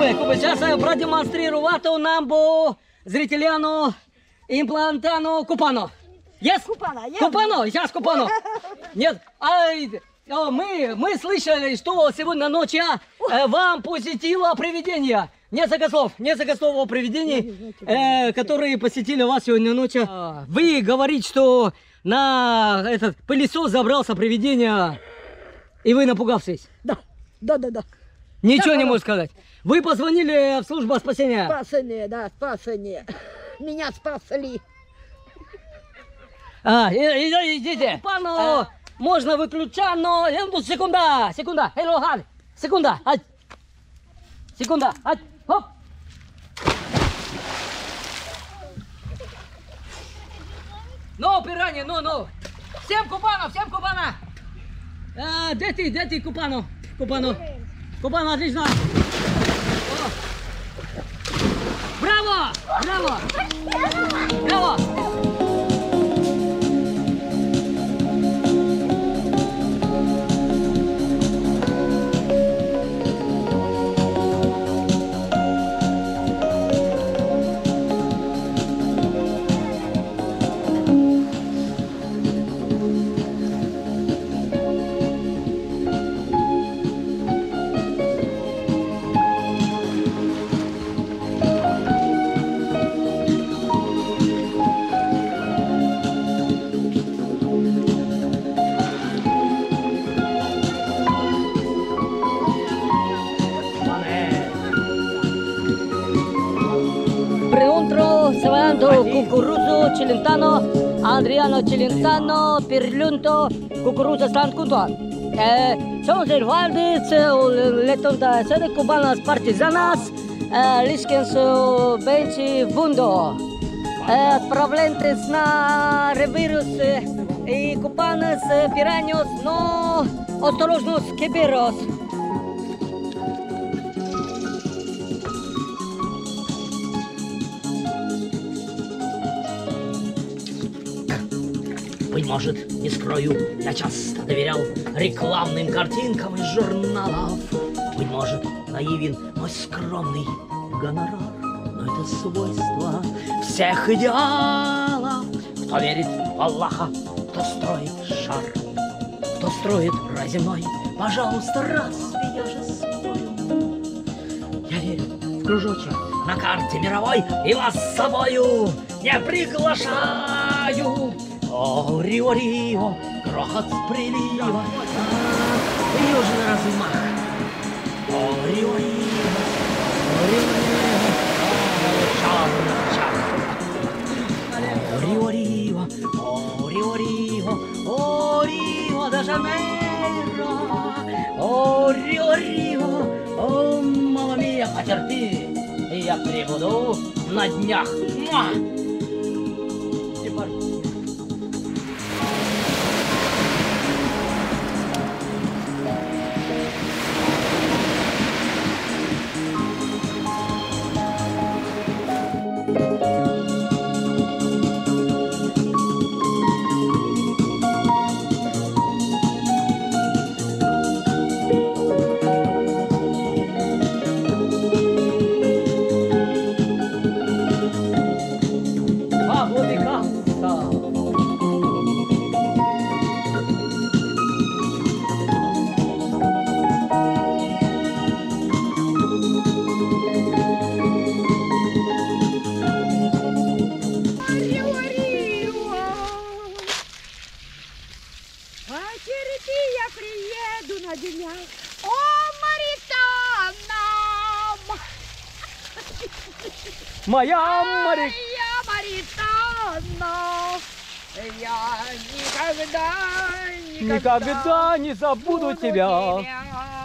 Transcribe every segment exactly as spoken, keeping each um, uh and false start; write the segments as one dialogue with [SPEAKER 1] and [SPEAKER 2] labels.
[SPEAKER 1] Сейчас я продемонстрирую вату намбу зрителяну имплантану купано. Есть?
[SPEAKER 2] Купано, я...
[SPEAKER 1] Купано, сейчас купано. Нет, а, мы, мы слышали, что сегодня ночью э, вам посетило привидение. Несколько слов, несколько слов о привидении, э, которые посетили вас сегодня ночью. Вы говорите, что на этот пылесос забрался привидение, и вы напугавшись.
[SPEAKER 2] Да, да, да, да.
[SPEAKER 1] Ничего
[SPEAKER 2] да,
[SPEAKER 1] не
[SPEAKER 2] да.
[SPEAKER 1] могу сказать. Вы позвонили в службу спасения?
[SPEAKER 2] Спасение, да, спасение. Меня спасли.
[SPEAKER 1] А, идите. Пану, а. Можно выключать, но... Секунда, секунда. Hello, hi. Секунда. Ай. Секунда. Ай. Хоп. Ну, пиранья, ну, ну. Всем купано, всем купано. А, где ты, где ты, купано? Купано. Купано, отлично. О. Браво, браво. Браво. Cucuruzo Celentano, Adriano Celentano, Pirlunto, Cucuruzo Stancuto. Sono servaldiți, letonta sede cubanas partizanas, liskens benci vundo. Problentes na revirus i cubanas piranios no ostorожnos keberos. Быть может, не скрою, я часто доверял рекламным картинкам из журналов. Быть может, наивен мой скромный гонорар, но это свойство всех идеалов. Кто верит в Аллаха, кто строит шар, кто строит рай земной, пожалуйста, разве я же спою? Я верю в кружочек на карте мировой и вас с собою не приглашаю. О, Рио, Рио, грохот прилива, южный размах. О, Рио, Рио, Рио, Рио, Рио, Рио, о, Рио, Рио, о, Рио де Жанейро, о, Рио, Рио, о, мама мия, потерпи, я прибуду на днях. Муа! Моя Мари...
[SPEAKER 2] Маритана, я никогда, никогда,
[SPEAKER 1] никогда не забуду тебя. тебя.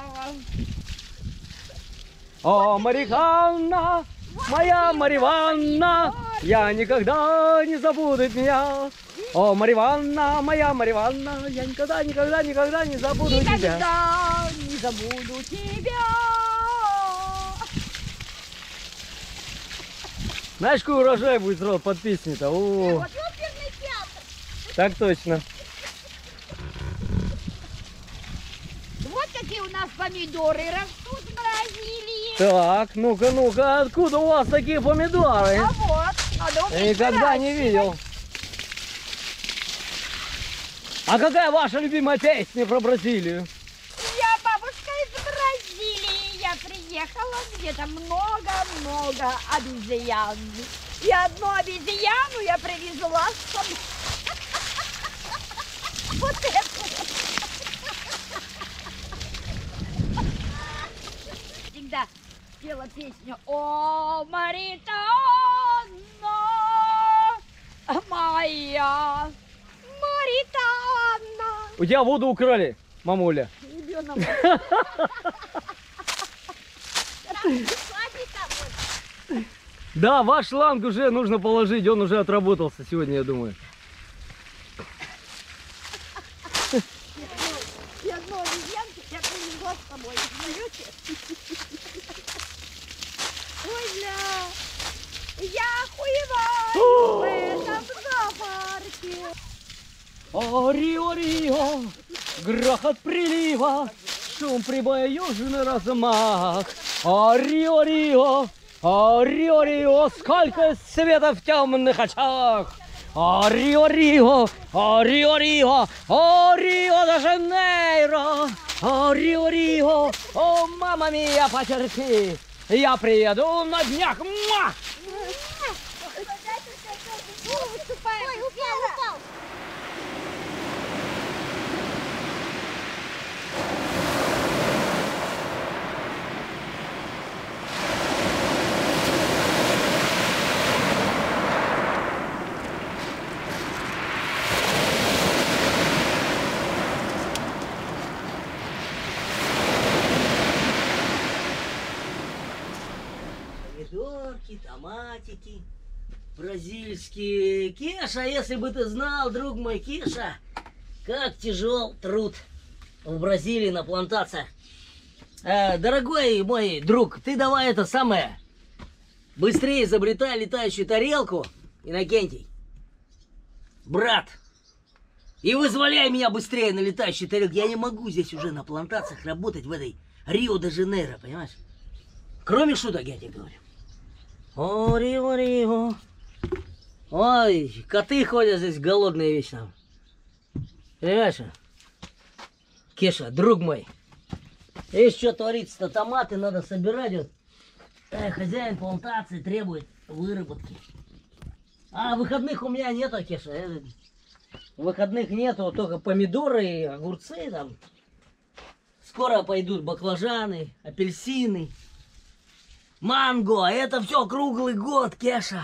[SPEAKER 1] О, Мариханна, моя Мариванна, я никогда не забуду тебя. О, Мариванна, моя Мариванна, я никогда, никогда, никогда не забуду
[SPEAKER 2] никогда
[SPEAKER 1] тебя.
[SPEAKER 2] Никогда не забуду тебя.
[SPEAKER 1] Знаешь, какой урожай будет сразу под песней-то? О,
[SPEAKER 2] вот оперный театр.
[SPEAKER 1] Так точно.
[SPEAKER 2] Вот какие у нас помидоры растут в Бразилии.
[SPEAKER 1] Так, ну-ка, ну-ка, откуда у вас такие помидоры?
[SPEAKER 2] А вот, надо
[SPEAKER 1] Я
[SPEAKER 2] уметь
[SPEAKER 1] никогда не
[SPEAKER 2] выращивать.
[SPEAKER 1] видел. А какая ваша любимая песня про Бразилию?
[SPEAKER 2] Я бабушка из Бразилии. Я приехала, где-то много-много обезьян. И одну обезьяну я привезла с собой. Вот эту. Всегда пела песню «О, Маритана, моя Маритана».
[SPEAKER 1] У тебя воду украли, мамуля.
[SPEAKER 2] Ребенок.
[SPEAKER 1] Да, ваш шланг уже нужно положить, он уже отработался сегодня, я думаю.
[SPEAKER 2] И одну обезьянку я привезла с собой, знаете? Ой, бля, я охуеваю в этом зоопарке.
[SPEAKER 1] Ори-ори-о, грохот прилива, шум прибоя, южный размах. Ори-ори-о, ори-ори-о, сколько света в темных очах. Ори-ори-о, ори-ори-о, Рио-де-Жанейро. Ори-ори-о, о, мама мия, потерпи, я приеду на днях. Муа!
[SPEAKER 2] Ой, упал, упал.
[SPEAKER 1] Помидорки, томатики, бразильские. Кеша, если бы ты знал, друг мой, Кеша, как тяжел труд в Бразилии на плантациях. Э, дорогой мой друг, ты давай это самое, быстрее изобретай летающую тарелку, Иннокентий, брат, и вызволяй меня быстрее на летающую тарелку. Я не могу здесь уже на плантациях работать в этой Рио-де-Жанейро, понимаешь? Кроме шуток, я тебе говорю. О, Рио, Рио. Ой, коты ходят здесь голодные вечно. Понимаешь? Кеша, друг мой. Видишь, что творится-то? Томаты надо собирать. Вот. Э, хозяин плантации требует выработки. А выходных у меня нету, Кеша. Э, выходных нету, только помидоры и огурцы там. Скоро пойдут баклажаны, апельсины. Манго, это все круглый год, Кеша.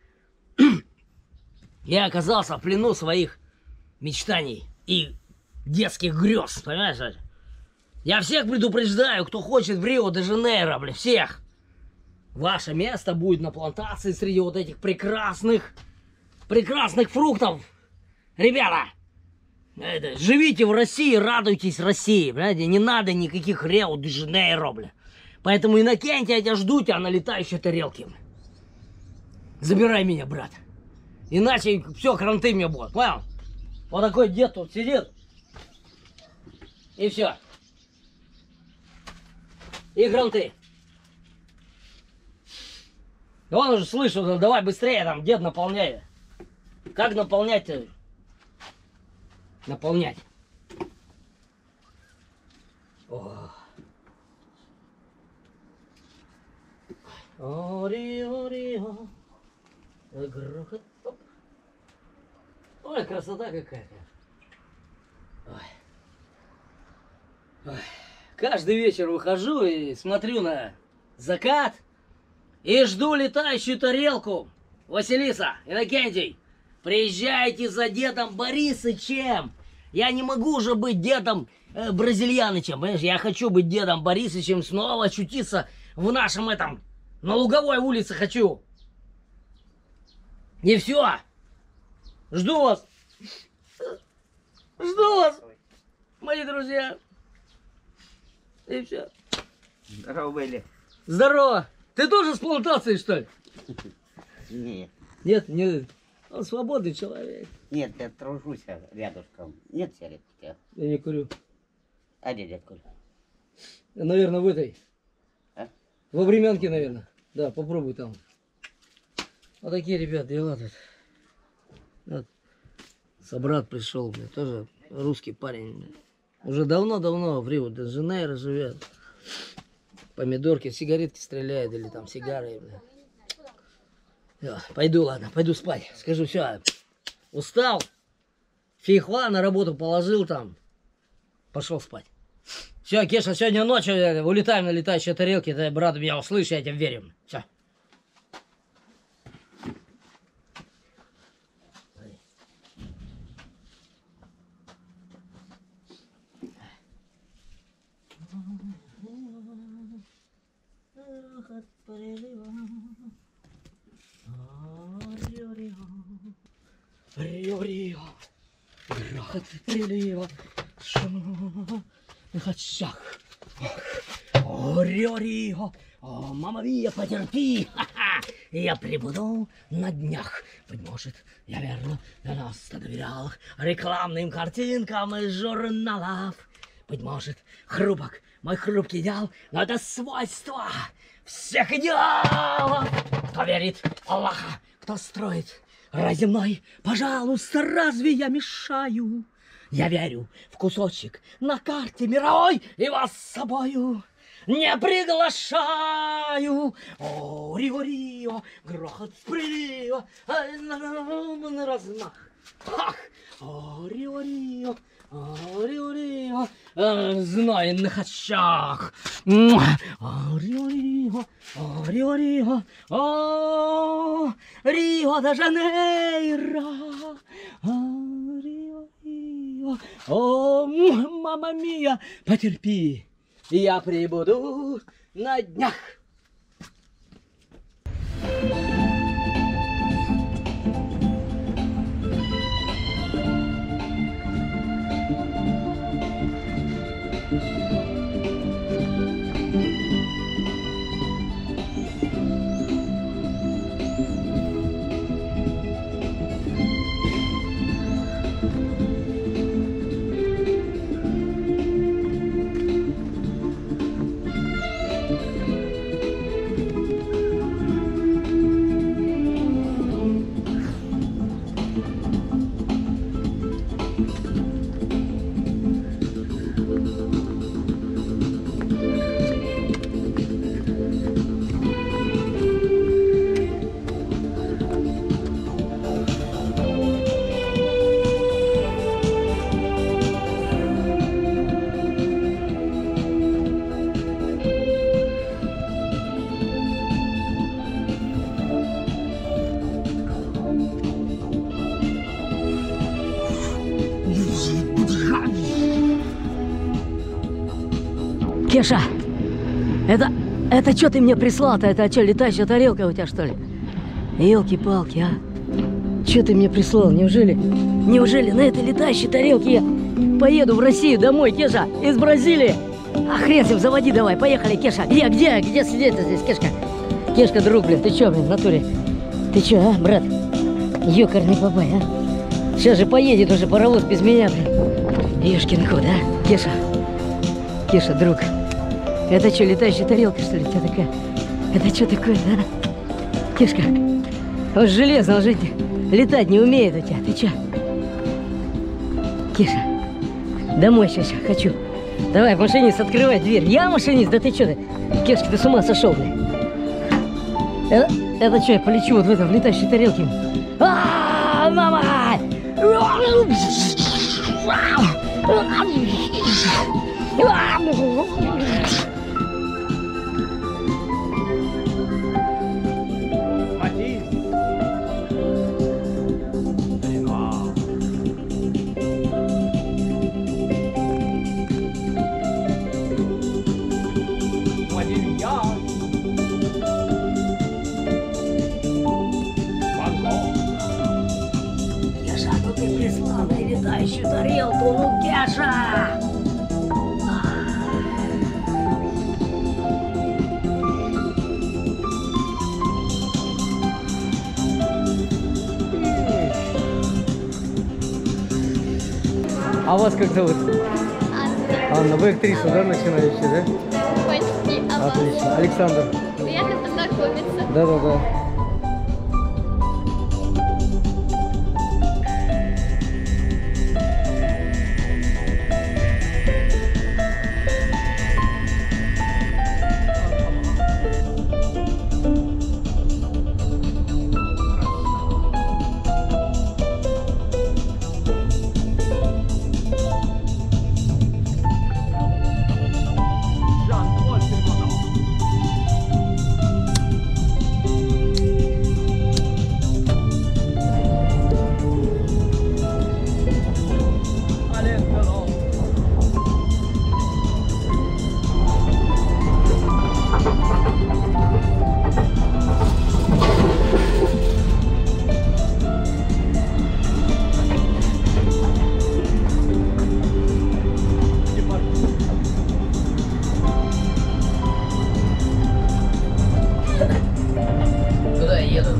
[SPEAKER 1] Я оказался в плену своих мечтаний и детских грез, понимаешь? Я всех предупреждаю, кто хочет в Рио-де-Жанейро, блин, всех. Ваше место будет на плантации среди вот этих прекрасных, прекрасных фруктов. Ребята, это, живите в России, радуйтесь России, понимаете? Не надо никаких Рио-де-Жанейро, блин. Поэтому, Иннокентий, я тебя жду тебя на летающей тарелке. Забирай меня, брат. Иначе все, кранты мне будут, понял? Вот такой дед тут сидит. И все. И кранты. Он уже слышал, ну, давай быстрее там, дед, наполняй. Как наполнять-то? Наполнять. О. Ори-ори-о. Грохот. Оп. Ой, красота какая-то. Ой. Ой. Каждый вечер выхожу и смотрю на закат и жду летающую тарелку. Василиса, Иннокентий, приезжайте за дедом Борисычем. Я не могу уже быть дедом э, Бразильянычем, понимаешь? Я хочу быть дедом Борисычем, снова очутиться в нашем этом... На Луговой улице хочу. И все. Жду вас. Жду вас, мои друзья. И все.
[SPEAKER 3] Здорово, Белли.
[SPEAKER 1] Здорово. Ты тоже с плантацией, что ли?
[SPEAKER 3] Нет.
[SPEAKER 1] Нет, не. Он свободный человек.
[SPEAKER 3] Нет, я тружусь рядышком. Нет сигарет у тебя?
[SPEAKER 1] Я не курю.
[SPEAKER 3] А где дед курит?
[SPEAKER 1] Наверное, в этой.
[SPEAKER 3] А?
[SPEAKER 4] Во временке, наверное. Да, попробуй там. Вот такие, ребят, дела тут. Вот. Собрат пришел, блядь, тоже русский парень, блядь. Уже давно-давно в Рио-де-Жанейро живет. Помидорки, сигаретки стреляет или там сигары, блядь. Всё, пойду, ладно, пойду спать. Скажу, все, устал. Фейхла на работу положил там. Пошел спать. Все, Кеша, сегодня ночью улетаем на летающие тарелки. Ты, брат, меня услышишь, я тебе верю. Все. Рио-рио, грохот прилива, шум на хачах. О, Рио-рио, о, мама мия, потерпи, ха-ха, я прибуду на днях. Быть может, я верно на нас доверял рекламным картинкам из журналов. Быть может, хрупок, мой хрупкий идеал, но это свойство всех идеалов. Кто верит в Аллаха, кто строит рай земной, пожалуйста, разве я мешаю? Я верю в кусочек на карте мировой и вас с собою не приглашаю. О, Рио-рио, грохот прилива, на размах. Ах, о, Рио-рио, о, Рио-рио, в знойных очах. О, Рио-рио, о, Рио-рио, о, Рио-де-Жанейро, о, Рио-рио, о, мама мия, потерпи, я прибуду на днях. Кеша, это, это что ты мне прислал-то? Это что, летающая тарелка у тебя, что ли? Елки-палки, а? Что ты мне прислал? Неужели, неужели на этой летающей тарелке я поеду в Россию домой, Кеша, из Бразилии? А хрен с ним, заводи давай, поехали, Кеша. Где, где, где сидеть-то здесь, Кешка? Кешка, друг, блин, ты что, блин, в натуре? Ты что, а, брат? Ёкарный бабай, а? Сейчас же поедет уже паровоз без меня, блин. Ёшкин кот, а? Кеша, Кеша, друг. Это что, летающая тарелка, что ли, у тебя такая? Это что такое, да? Кешка, он железно, он же летать не умеет у тебя. Ты что? Кеша, домой сейчас хочу. Давай, машинист, открывай дверь. Я машинист? Да ты что ты? Кешка, ты с ума сошел, блин. Это, это что, я полечу вот в этом, в летающей тарелке? А, мама! Кеша, ну ты прислал на летающую тарелку, ну Кеша! А вас как зовут?
[SPEAKER 5] Анна.
[SPEAKER 4] Анна, вы актриса, да, начинающая, да?
[SPEAKER 5] Почти. Кстати, о вас.
[SPEAKER 6] Отлично. Александр.
[SPEAKER 5] Приятно познакомиться.
[SPEAKER 6] Да-да-да.
[SPEAKER 1] Куда я еду?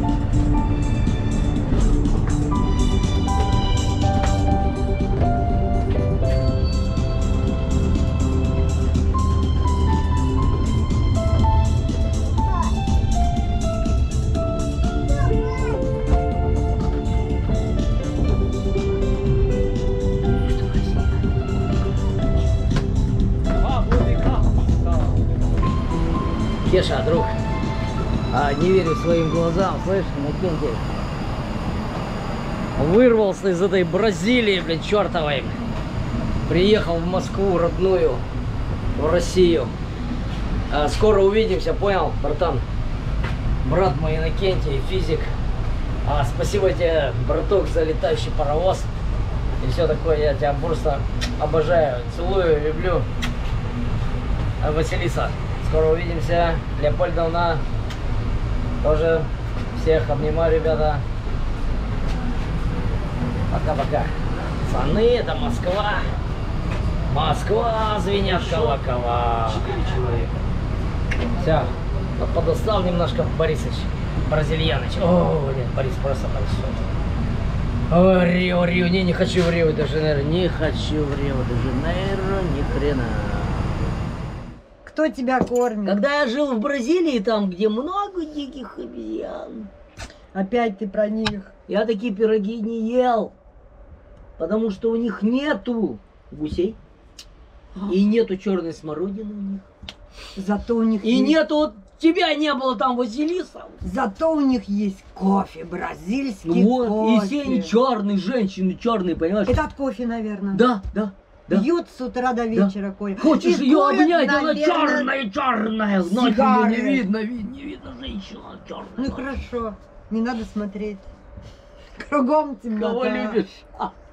[SPEAKER 1] Кеша, друг, а, не верю своим глазам, слышишь, Иннокентий? Вырвался из этой Бразилии, блин, чертовой. Приехал в Москву родную, в Россию. А, скоро увидимся, понял, братан? Брат мой Иннокентий, физик. А, спасибо тебе, браток, за летающий паровоз. И все такое, я тебя просто обожаю, целую, люблю. А, Василиса, скоро увидимся. Леопольдовна, тоже всех обнимаю, ребята. Пока-пока. Пацаны, это Москва. Москва, звенят колокола. Все, подустал немножко Борисыч, Бразильяныч. О, нет, Борис просто большой. О, Рио, Рио, не, не хочу в Рио-де-Жанейро, не хочу в Рио-де-Жанейро, ни хрена.
[SPEAKER 2] Кто тебя кормит?
[SPEAKER 1] Когда я жил в Бразилии, там, где много диких обезьян,
[SPEAKER 2] Опять ты про них.
[SPEAKER 1] я такие пироги не ел, потому что у них нету гусей, и нету черной смородины у них,
[SPEAKER 2] Зато у них
[SPEAKER 1] и
[SPEAKER 2] есть...
[SPEAKER 1] нету, вот тебя не было там, Василиса.
[SPEAKER 2] Зато у них есть кофе, бразильский
[SPEAKER 1] Ну вот,
[SPEAKER 2] кофе.
[SPEAKER 1] и все они черные, женщины черные, понимаешь?
[SPEAKER 2] Это от кофе, наверное.
[SPEAKER 1] Да, да, да.
[SPEAKER 2] Пьют с утра до вечера кофе.
[SPEAKER 1] Хочешь
[SPEAKER 2] И
[SPEAKER 1] ее
[SPEAKER 2] курят,
[SPEAKER 1] обнять, она
[SPEAKER 2] наверное,
[SPEAKER 1] черная, черная. Ночью ее
[SPEAKER 2] сигары.
[SPEAKER 1] не видно, вид, не видно женщина черная.
[SPEAKER 2] Ну хорошо, не надо смотреть. Кругом темнота.
[SPEAKER 1] Кого любишь?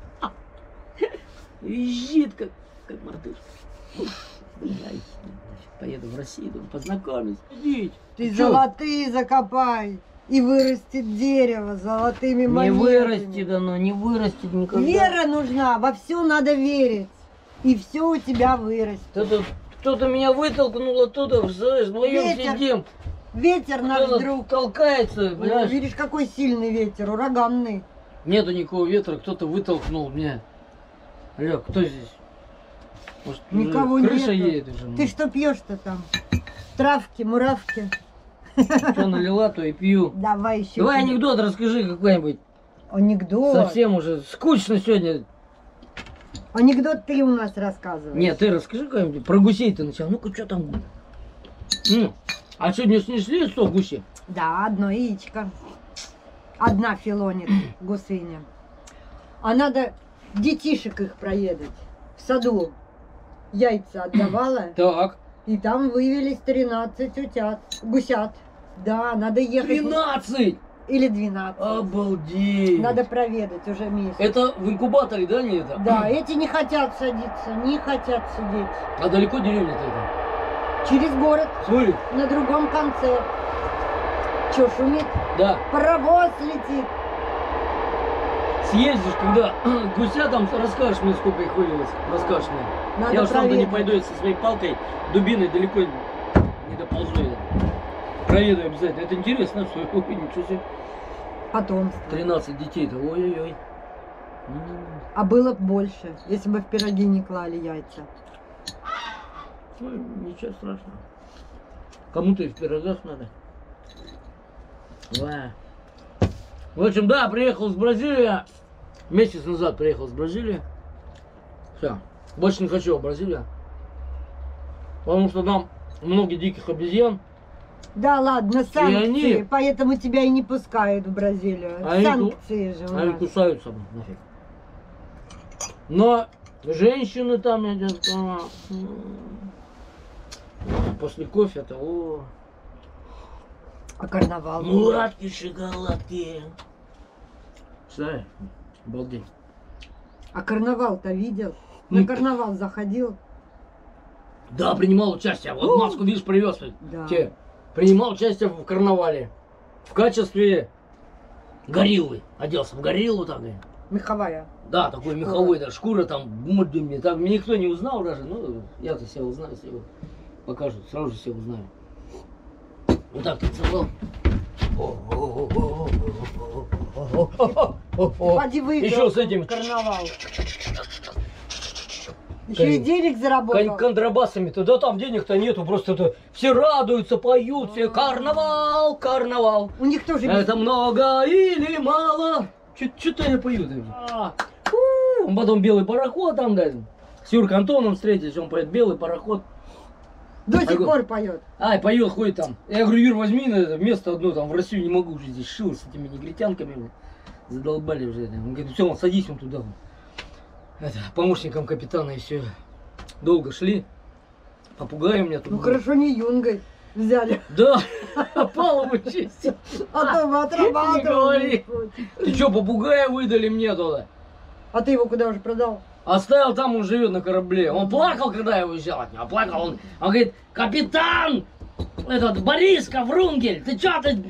[SPEAKER 1] Визжит, как, как мартышка. Я поеду в Россию, думаю, познакомлюсь. Идите.
[SPEAKER 2] Ты
[SPEAKER 1] Чё?
[SPEAKER 2] золотые закопай, и вырастет дерево золотыми
[SPEAKER 1] Не
[SPEAKER 2] монетами.
[SPEAKER 1] вырастет оно, не вырастет никогда.
[SPEAKER 2] Вера нужна, во все надо верить. И все у тебя вырастет.
[SPEAKER 1] Кто-то, кто-то меня вытолкнул оттуда, знаешь, вдвоем
[SPEAKER 2] Ветер.
[SPEAKER 1] сидим.
[SPEAKER 2] Ветер наш
[SPEAKER 1] Кто-то
[SPEAKER 2] друг.
[SPEAKER 1] толкается, понимаешь?
[SPEAKER 2] Видишь, какой сильный ветер, ураганный.
[SPEAKER 1] Нету никакого ветра, кто-то вытолкнул меня. Алло, кто здесь? Может, уже
[SPEAKER 2] Никого
[SPEAKER 1] крыша
[SPEAKER 2] нету.
[SPEAKER 1] едет уже?
[SPEAKER 2] Ты что пьешь-то там? Травки, муравки.
[SPEAKER 1] Что налила, то и пью.
[SPEAKER 2] Давай еще.
[SPEAKER 1] Давай анекдот расскажи какой-нибудь.
[SPEAKER 2] Анекдот.
[SPEAKER 1] Совсем уже скучно сегодня.
[SPEAKER 2] Анекдот ты у нас рассказываешь.
[SPEAKER 1] Нет, ты расскажи какой-нибудь. Про гусей ты начал. Ну-ка, что там? М, А сегодня снесли сто гусей?
[SPEAKER 2] Да, одно яичко. Одна филонит гусыня. А надо детишек их проедать. В саду яйца отдавала,
[SPEAKER 1] Так.
[SPEAKER 2] и там вывелись тринадцать утят, гусят. Да, надо ехать.
[SPEAKER 1] тринадцать!
[SPEAKER 2] Или двенадцать.
[SPEAKER 1] Обалдеть!
[SPEAKER 2] Надо проведать уже месяц.
[SPEAKER 1] Это в инкубаторе, да, не это?
[SPEAKER 2] Да, эти не хотят садиться, не хотят сидеть.
[SPEAKER 1] А далеко деревня-то это?
[SPEAKER 2] Через город,
[SPEAKER 1] Смотри.
[SPEAKER 2] на другом конце. Че, шумит?
[SPEAKER 1] Да.
[SPEAKER 2] Паровоз летит.
[SPEAKER 1] Съездишь, когда гуся там, расскажешь мне, сколько их вывелось. Расскажешь мне.
[SPEAKER 2] Надо
[SPEAKER 1] Я уж правда не
[SPEAKER 2] проверить.
[SPEAKER 1] пойду, если со своей палкой, дубиной далеко не доползу я. Проведу обязательно. Это интересно, что ой, ничего себе.
[SPEAKER 2] Потомство.
[SPEAKER 1] тринадцать детей-то, ой-ой-ой. М.
[SPEAKER 2] А было б больше, если бы в пироги не клали яйца.
[SPEAKER 1] Ой, ничего страшного. Кому-то и в пирогах надо. Да. В общем, да, приехал с Бразилии. Месяц назад приехал с Бразилии. Все. Больше не хочу в Бразилию. Потому что там много диких обезьян.
[SPEAKER 6] Да ладно, санкции,
[SPEAKER 1] они-
[SPEAKER 6] поэтому тебя и не пускают в Бразилию.
[SPEAKER 1] А они
[SPEAKER 6] санкции же у
[SPEAKER 1] Они
[SPEAKER 6] нас.
[SPEAKER 1] кусаются, блин, нафиг. Но женщины там, я тебе скажу, м, после кофе-то, о,
[SPEAKER 6] А карнавал?
[SPEAKER 1] муладки, шоколадки. Знаешь, обалдеть.
[SPEAKER 6] А карнавал-то видел?
[SPEAKER 1] Ну,
[SPEAKER 6] На карнавал заходил?
[SPEAKER 1] Да, принимал участие. Вот маску, видишь, привез.
[SPEAKER 6] Да.
[SPEAKER 1] Те. Принимал участие в карнавале. В качестве гориллы. Оделся в гориллу там. и-
[SPEAKER 6] Меховая.
[SPEAKER 1] Да, такой меховой, да, шкура там, мудами. Там меня никто не узнал даже. Ну, я-то себя узнаю, если его покажут. Сразу же себя узнаю. Вот так танцевал.
[SPEAKER 6] Поди выиграл
[SPEAKER 1] Еще с этим
[SPEAKER 6] карнавал. Еще и денег
[SPEAKER 1] кон-
[SPEAKER 6] заработал.
[SPEAKER 1] контрабасами-то. Да там денег-то нету, просто это все радуются, поют, все карнавал, карнавал.
[SPEAKER 6] У них тоже
[SPEAKER 1] Это много или мало? Что-то я пою. даже. А, у, Потом белый пароход там, да. С Юркой Антоном встретились, он поет белый пароход.
[SPEAKER 6] до сих
[SPEAKER 1] Ага.
[SPEAKER 6] пор поет.
[SPEAKER 1] Ай, поет, ходит там. Я говорю, Юр, возьми на это место одно, там в Россию не могу уже здесь шил с этими негритянками. блин. Задолбали уже. это. Он говорит, все, садись вон туда. вон. Это, помощником капитана и все. Долго шли. Попугай у меня тут.
[SPEAKER 6] Ну
[SPEAKER 1] был.
[SPEAKER 6] хорошо, не юнгой взяли.
[SPEAKER 1] Да, палубу чистил.
[SPEAKER 6] А то вы
[SPEAKER 1] Не
[SPEAKER 6] отрабатывали.
[SPEAKER 1] говори. Ты что, попугая выдали мне туда?
[SPEAKER 6] А ты его куда уже продал?
[SPEAKER 1] Оставил там, он живет на корабле. Он плакал, когда я уезжал от него. Плакал он. Он говорит, капитан, этот Бориска Врунгель, ты что ты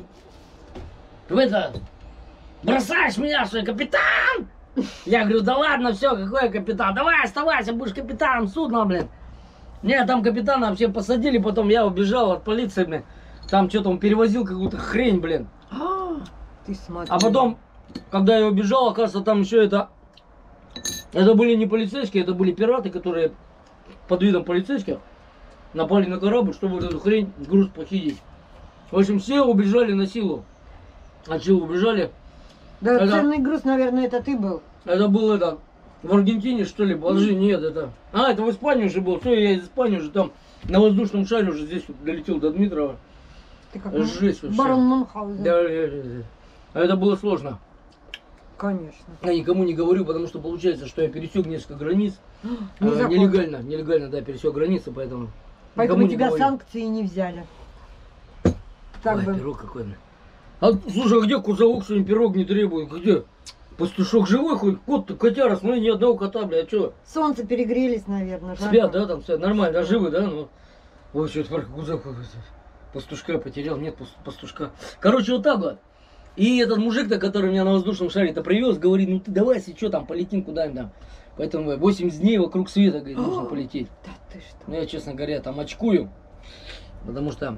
[SPEAKER 1] в это бросаешь меня, что я капитан? Я говорю, да ладно, все, какой я капитан? Давай оставайся, будешь капитаном судна, блин. Нет, там капитана вообще посадили, потом я убежал от полиции, блин. Там что-то он перевозил какую-то хрень, блин.
[SPEAKER 6] Ты смотри.
[SPEAKER 1] А потом, когда я убежал, оказывается, там еще это... Это были не полицейские, это были пираты, которые под видом полицейских напали на корабль, чтобы вот эту хрень, груз похитить. В общем, все убежали на силу. А чего убежали?
[SPEAKER 6] Да,
[SPEAKER 1] Это-
[SPEAKER 6] ценный груз, наверное, это ты был.
[SPEAKER 1] Это было это в Аргентине, что ли? Подожди, нет, это... А, это в Испании уже был. Все, я из Испании уже там на воздушном шаре уже здесь вот долетел до Дмитрова.
[SPEAKER 6] Ты как
[SPEAKER 1] Жесть вообще.
[SPEAKER 6] барон Мюнхгаузен.
[SPEAKER 1] Да, да, да, да. А это было сложно.
[SPEAKER 6] Конечно.
[SPEAKER 1] Я никому не говорю, потому что получается, что я пересек несколько границ. А,
[SPEAKER 6] Незаконно.
[SPEAKER 1] нелегально, нелегально, да, пересек границы, поэтому...
[SPEAKER 6] Поэтому
[SPEAKER 1] никому не
[SPEAKER 6] тебя
[SPEAKER 1] говорю.
[SPEAKER 6] санкции не взяли. Так
[SPEAKER 1] Ой,
[SPEAKER 6] бы.
[SPEAKER 1] пирог какой. блин. А, слушай, а где кузовок, что пирог не требует? Где? Пастушок живой хоть? Кот-то, котяра, смотри, ни одного кота, бля, а чё?
[SPEAKER 6] Солнце перегрелись, наверное.
[SPEAKER 1] Спят, да, там спят, нормально, да, живы, да? Ну, ой, что это кузовок, пастушка потерял, нет пас- пастушка. Короче, вот так вот. И этот мужик-то, который меня на воздушном шаре-то привез, говорит, ну ты давай, если что, там, полетим куда-нибудь там. Поэтому восемьдесят дней вокруг света, говорит, нужно полететь.
[SPEAKER 6] Да ты что?
[SPEAKER 1] Ну, я, честно говоря, там очкую, потому что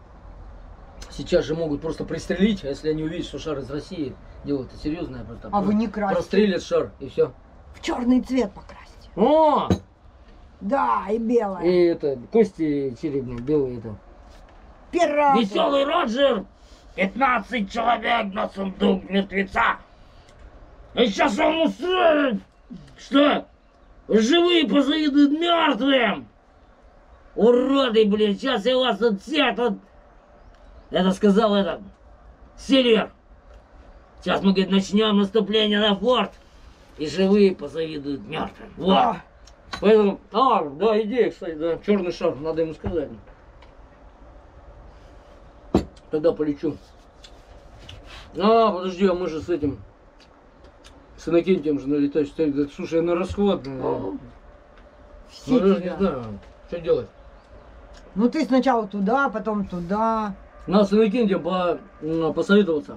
[SPEAKER 1] сейчас же могут просто пристрелить, а если они увидят, что шар из России, дело-то серьезное. Просто
[SPEAKER 6] А вы не красите?
[SPEAKER 1] прострелят шар, и все.
[SPEAKER 6] В черный цвет покрасить.
[SPEAKER 1] О!
[SPEAKER 6] Да, и белое.
[SPEAKER 1] И это, кости черепные, белые это.
[SPEAKER 6] Пираты.
[SPEAKER 1] Веселый Роджер! пятнадцать человек на сундук мертвеца! И сейчас он устроит! Что? Живые позавидуют мертвым! Уроды, блин, сейчас я вас тут всех тут... Это сказал этот... Сильвер! Сейчас мы, говорит, начнем наступление на форт, и живые позавидуют мертвым. Вот.
[SPEAKER 6] А,
[SPEAKER 1] Поэтому... А, да, идея, кстати, да. Черный шар, надо ему сказать. Тогда полечу. А, подожди, а мы же с этим... С Иннокентием же налетать, что ли? Да, слушай, я на расход. Ну,
[SPEAKER 6] все
[SPEAKER 1] я даже
[SPEAKER 6] тебя.
[SPEAKER 1] не знаю, что делать.
[SPEAKER 6] Ну ты сначала туда, потом туда.
[SPEAKER 1] Надо с Иннокентием по, м, посоветоваться.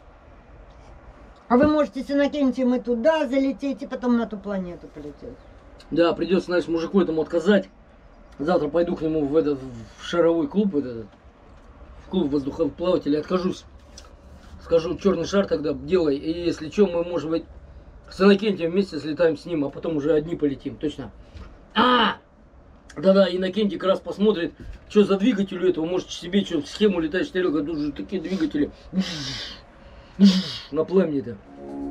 [SPEAKER 6] А вы можете с Иннокентием и туда залететь, и потом на ту планету полететь.
[SPEAKER 1] Да, придется, знаешь, мужику этому отказать. Завтра пойду к нему в этот в шаровой клуб, вот этот, в клуб воздухоплавателей, откажусь. Скажу, черный шар тогда делай, и если что, мы, может быть, с Иннокентием вместе слетаем с ним, а потом уже одни полетим, точно. А!
[SPEAKER 7] Да-да, Иннокентий как раз посмотрит, что за двигатель у этого, может себе что, схему летающей тарелки, тут же такие двигатели на племне-то.